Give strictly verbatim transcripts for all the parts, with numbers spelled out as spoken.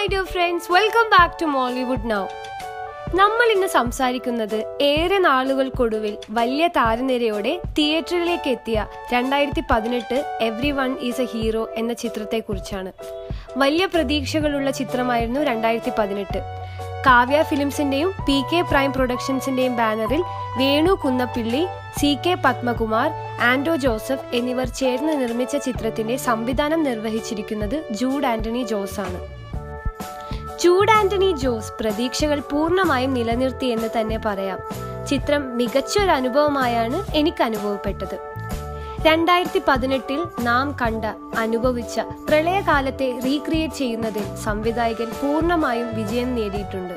Hi dear friends, welcome back to Mollywood Now. നമ്മൾ ഇന്ന് സംസാരിക്കുന്നത് ഏറെ നാളുകൾക്കൊടുവിൽ വലിയ താരനിരയോടെ തിയേറ്ററിലേക്ക് എത്തിയ രണ്ടായിരത്തി പതിനെട്ട് every one is a hero എന്ന ചിത്രത്തെക്കുറിച്ചാണ്. വലിയ പ്രതീക്ഷകളുള്ള ചിത്രമായിരുന്നു രണ്ടായിരത്തി പതിനെട്ട്. കാവ്യ ഫിലിംസിന്റെയും പി കെ പ്രൈം പ്രൊഡക്ഷൻസിന്റെയും ബാനറിൽ Venu Kunnappilly, C K Padmakumar, Anto Joseph എന്നിവർ ചേർന്ന് നിർമ്മിച്ച ചിത്രത്തിന്റെ സംവിധാനം നിർവഹിച്ചിരിക്കുന്നത് ജൂഡ് ആന്റണി ജോസ് ആണ്. ജൂഡ് ആന്റണി ജോസ് പ്രതീക്ഷകൾ പൂർണ്ണമായും നിലനിർത്തി എന്ന് തന്നെ പറയാം. ചിത്രം മികച്ചൊരു അനുഭവമായാണ് എനിക്ക് അനുഭവപ്പെട്ടത്. രണ്ടായിരത്തി പതിനെട്ടിൽ നാം കണ്ട അനുഭവിച്ച പ്രളയകാലത്തെ റീക്രിയേറ്റ് ചെയ്യുന്നതിൽ സംവിധായകൻ പൂർണ്ണമായും വിജയം നേടിയിട്ടുണ്ട്.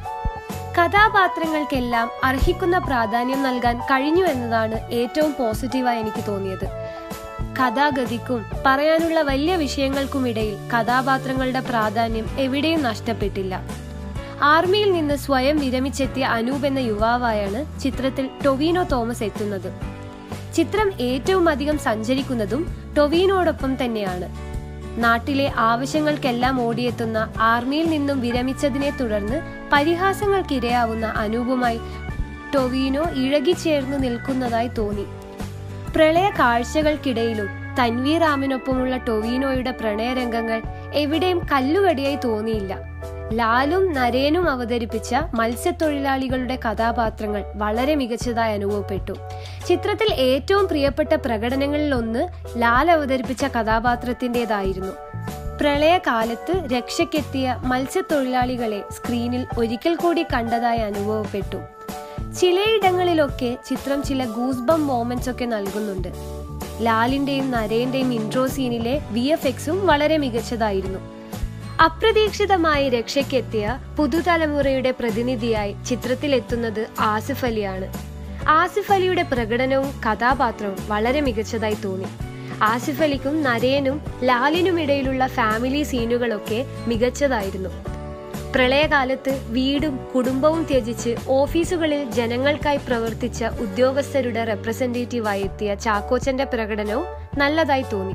കഥാപാത്രങ്ങൾക്കെല്ലാം അർഹിക്കുന്ന പ്രാധാന്യം നൽകാൻ കഴിഞ്ഞു എന്നതാണ് ഏറ്റവും പോസിറ്റീവായി എനിക്ക് തോന്നിയത്. കഥാഗതിക്കും പറയാനുള്ള വലിയ വിഷയങ്ങൾക്കുമിടയിൽ കഥാപാത്രങ്ങളുടെ പ്രാധാന്യം എവിടെയും നഷ്ടപ്പെട്ടില്ല. ആർമിയിൽ നിന്ന് സ്വയം വിരമിച്ചെത്തിയ അനൂപ് എന്ന യുവാവായാണ് ചിത്രത്തിൽ ടൊവീനോ തോമസ് എത്തുന്നത്. ചിത്രം ഏറ്റവും അധികം സഞ്ചരിക്കുന്നതും ടൊവീനോടൊപ്പം തന്നെയാണ്. നാട്ടിലെ ആവശ്യങ്ങൾക്കെല്ലാം ഓടിയെത്തുന്ന ആർമിയിൽ നിന്നും വിരമിച്ചതിനെ തുടർന്ന് പരിഹാസങ്ങൾക്കിരയാവുന്ന അനൂപുമായി ടൊവീനോ ഇഴകിച്ചേർന്നു നിൽക്കുന്നതായി തോന്നി. പ്രളയ കാഴ്ചകൾക്കിടയിലും തൻവീർ റാമിനൊപ്പമുള്ള ടൊവീനോയുടെ പ്രണയരംഗങ്ങൾ എവിടെയും കല്ലുകടിയായി തോന്നിയില്ല. ലാലും നരേനും അവതരിപ്പിച്ച മത്സ്യത്തൊഴിലാളികളുടെ കഥാപാത്രങ്ങൾ വളരെ മികച്ചതായി അനുഭവപ്പെട്ടു. ചിത്രത്തിൽ ഏറ്റവും പ്രിയപ്പെട്ട പ്രകടനങ്ങളിൽ ഒന്ന് ലാൽ അവതരിപ്പിച്ച കഥാപാത്രത്തിൻ്റെതായിരുന്നു. പ്രളയകാലത്ത് രക്ഷയ്ക്കെത്തിയ മത്സ്യത്തൊഴിലാളികളെ സ്ക്രീനിൽ ഒരിക്കൽ കൂടി കണ്ടതായി അനുഭവപ്പെട്ടു. ചിലയിടങ്ങളിലൊക്കെ ചിത്രം ചില ഗൂസ്ബം മൊമെന്റ്സ് ഒക്കെ നൽകുന്നുണ്ട്. ലാലിന്റെയും നരേന്റെയും ഇൻട്രോ സീനിലെ വി എഫ് എക്സും വളരെ മികച്ചതായിരുന്നു. അപ്രതീക്ഷിതമായി രക്ഷയ്ക്കെത്തിയ പുതുതലമുറയുടെ പ്രതിനിധിയായി ചിത്രത്തിലെത്തുന്നത് ആസിഫ് അലിയാണ്. ആസിഫ് അലിയുടെ പ്രകടനവും കഥാപാത്രവും വളരെ മികച്ചതായി തോന്നി. ആസിഫ് അലിക്കും നരേനും ലാലിനുമിടയിലുള്ള ഫാമിലി സീനുകളൊക്കെ മികച്ചതായിരുന്നു. പ്രളയകാലത്ത് വീടും കുടുംബവും ത്യജിച്ച് ഓഫീസുകളിൽ ജനങ്ങൾക്കായി പ്രവർത്തിച്ച ഉദ്യോഗസ്ഥരുടെ റെപ്രസെന്റേറ്റീവായി എത്തിയ ചാക്കോച്ചന്റെ പ്രകടനവും നല്ലതായി തോന്നി.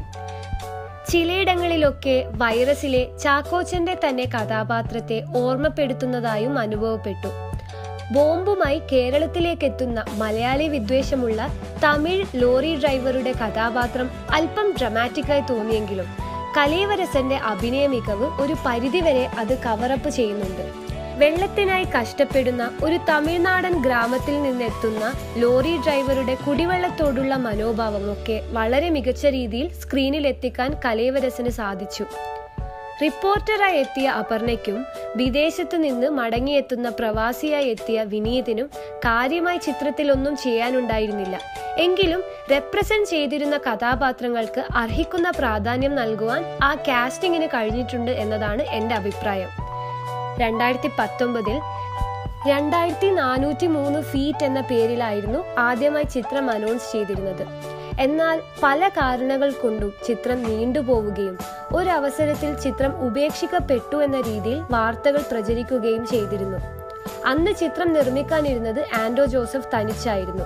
ചിലയിടങ്ങളിലൊക്കെ വൈറസിലെ ചാക്കോച്ചന്റെ തന്നെ കഥാപാത്രത്തെ ഓർമ്മപ്പെടുത്തുന്നതായും അനുഭവപ്പെട്ടു. ബോംബുമായി കേരളത്തിലേക്ക് എത്തുന്ന മലയാളി വിദ്വേഷമുള്ള തമിഴ് ലോറി ഡ്രൈവറുടെ കഥാപാത്രം അല്പം ഡ്രമാറ്റിക്കായി തോന്നിയെങ്കിലും കലേവരസന്റെ അഭിനയ മികവ് ഒരു പരിധിവരെ അത് കവറപ്പ് ചെയ്യുന്നുണ്ട്. വെള്ളത്തിനായി കഷ്ടപ്പെടുന്ന ഒരു തമിഴ്നാടൻ ഗ്രാമത്തിൽ നിന്നെത്തുന്ന ലോറി ഡ്രൈവറുടെ കുടിവെള്ളത്തോടുള്ള മനോഭാവമൊക്കെ വളരെ മികച്ച രീതിയിൽ സ്ക്രീനിൽ എത്തിക്കാൻ കലേവരസന് സാധിച്ചു. റിപ്പോർട്ടറായി എത്തിയ അപർണയ്ക്കും വിദേശത്തു നിന്ന് മടങ്ങിയെത്തുന്ന പ്രവാസിയായി എത്തിയ വിനീതിനും കാര്യമായി ചിത്രത്തിലൊന്നും ചെയ്യാനുണ്ടായിരുന്നില്ല. എങ്കിലും റെപ്രസെന്റ് ചെയ്തിരുന്ന കഥാപാത്രങ്ങൾക്ക് അർഹിക്കുന്ന പ്രാധാന്യം നൽകുവാൻ ആ കാസ്റ്റിംഗിന് കഴിഞ്ഞിട്ടുണ്ട് എന്നതാണ് എൻ്റെ അഭിപ്രായം. രണ്ടായിരത്തി പത്തൊമ്പതിൽ രണ്ടായിരത്തി നാനൂറ്റി മൂന്ന് ഫീറ്റ് എന്ന പേരിലായിരുന്നു ആദ്യമായി ചിത്രം അനൗൺസ് ചെയ്തിരുന്നത്. എന്നാൽ പല കാരണങ്ങൾ കൊണ്ടും ചിത്രം നീണ്ടുപോവുകയും ഒരവസരത്തിൽ ചിത്രം ഉപേക്ഷിക്കപ്പെട്ടു എന്ന രീതിയിൽ വാർത്തകൾ പ്രചരിക്കുകയും ചെയ്തിരുന്നു. അന്ന് ചിത്രം നിർമ്മിക്കാനിരുന്നത് ആൻഡോ ജോസഫ് തനിച്ചായിരുന്നു.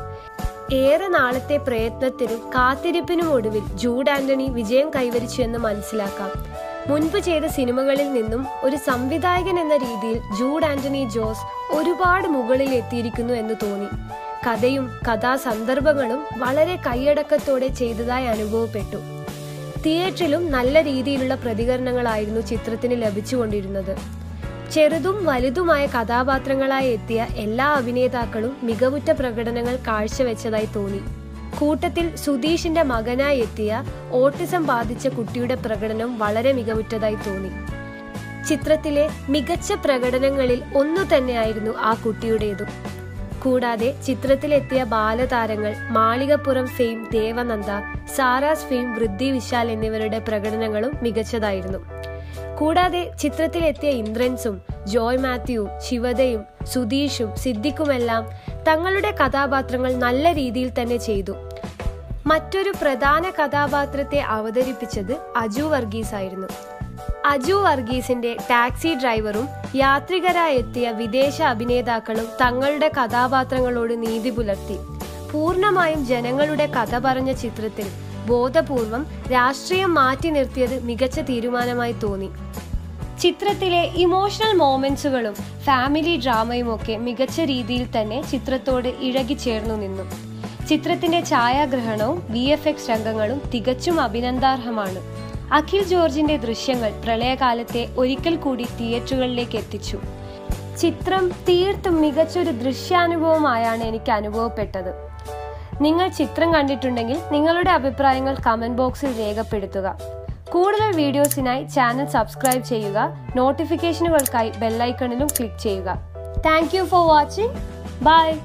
ഏറെ നാളത്തെ പ്രയത്നത്തിനും കാത്തിരിപ്പിനും ഒടുവിൽ ജൂഡ് ആന്റണി വിജയം കൈവരിച്ചു എന്ന് മനസ്സിലാക്കാം. മുൻപ് ചെയ്ത സിനിമകളിൽ നിന്നും ഒരു സംവിധായകൻ എന്ന രീതിയിൽ ജൂഡ് ആന്റണി ജോസ് ഒരുപാട് മുകളിൽ എത്തിയിരിക്കുന്നു എന്ന് തോന്നി. കഥയും കഥാസന്ദർഭങ്ങളും വളരെ കൈയടക്കത്തോടെ ചെയ്തതായി അനുഭവപ്പെട്ടു. തിയേറ്ററിലും നല്ല രീതിയിലുള്ള പ്രതികരണങ്ങളായിരുന്നു ചിത്രത്തിന് ലഭിച്ചുകൊണ്ടിരുന്നത്. ചെറുതും വലുതുമായ കഥാപാത്രങ്ങളായി എത്തിയ എല്ലാ അഭിനേതാക്കളും മികവുറ്റ പ്രകടനങ്ങൾ കാഴ്ചവെച്ചതായി തോന്നി. കൂട്ടത്തിൽ സുധീഷിന്റെ മകനായി എത്തിയ ഓട്ടിസം ബാധിച്ച കുട്ടിയുടെ പ്രകടനം വളരെ മികവുറ്റതായി തോന്നി. ചിത്രത്തിലെ മികച്ച പ്രകടനങ്ങളിൽ ഒന്നു തന്നെയായിരുന്നു ആ കുട്ടിയുടേതും. കൂടാതെ ചിത്രത്തിലെത്തിയ ബാലതാരങ്ങൾ മാളികപ്പുറം ഫെയിം ദേവനന്ദ, സാറാസ് ഫെയിം വൃദ്ധി വിശാൽ എന്നിവരുടെ പ്രകടനങ്ങളും മികച്ചതായിരുന്നു. കൂടാതെ ചിത്രത്തിലെത്തിയ ഇന്ദ്രൻസും ജോയ് മാത്യുവും ശിവതയും സുധീഷും സിദ്ദിഖുമെല്ലാം തങ്ങളുടെ കഥാപാത്രങ്ങൾ നല്ല രീതിയിൽ തന്നെ ചെയ്തു. മറ്റൊരു പ്രധാന കഥാപാത്രത്തെ അവതരിപ്പിച്ചത് അജു വർഗീസ് ആയിരുന്നു. അജു വർഗീസിന്റെ ടാക്സി ഡ്രൈവറും യാത്രികരായി എത്തിയ വിദേശ അഭിനേതാക്കളും തങ്ങളുടെ കഥാപാത്രങ്ങളോട് നീതി പുലർത്തി. പൂർണ്ണമായും ജനങ്ങളുടെ കഥ പറഞ്ഞ ചിത്രത്തിൽ ബോധപൂർവം രാഷ്ട്രീയം മാറ്റി നിർത്തിയത് മികച്ച തീരുമാനമായി തോന്നി. ചിത്രത്തിലെ ഇമോഷണൽ മൊമെന്റ്സുകളും ഫാമിലി ഡ്രാമയും ഒക്കെ മികച്ച രീതിയിൽ തന്നെ ചിത്രത്തോട് ഇഴകിച്ചേർന്നു നിന്നു. ചിത്രത്തിന്റെ ഛായാഗ്രഹണവും വി എഫ് എക്സ് രംഗങ്ങളും തികച്ചും അഭിനന്ദാർഹമാണ്. അഖിൽ ജോർജിന്റെ ദൃശ്യങ്ങൾ പ്രളയകാലത്തെ ഒരിക്കൽ കൂടി തിയേറ്ററുകളിലേക്ക് എത്തിച്ചു. ചിത്രം തീർത്തും മികച്ചൊരു ദൃശ്യാനുഭവമായാണ് എനിക്ക് അനുഭവപ്പെട്ടത്. നിങ്ങൾ ചിത്രം കണ്ടിട്ടുണ്ടെങ്കിൽ നിങ്ങളുടെ അഭിപ്രായങ്ങൾ കമന്റ് ബോക്സിൽ രേഖപ്പെടുത്തുക. കൂടുതൽ വീഡിയോസിനായി ചാനൽ സബ്സ്ക്രൈബ് ചെയ്യുക. നോട്ടിഫിക്കേഷനുകൾക്കായി ബെല്ലൈക്കണിലും ക്ലിക്ക് ചെയ്യുക. Thank you for watching. By.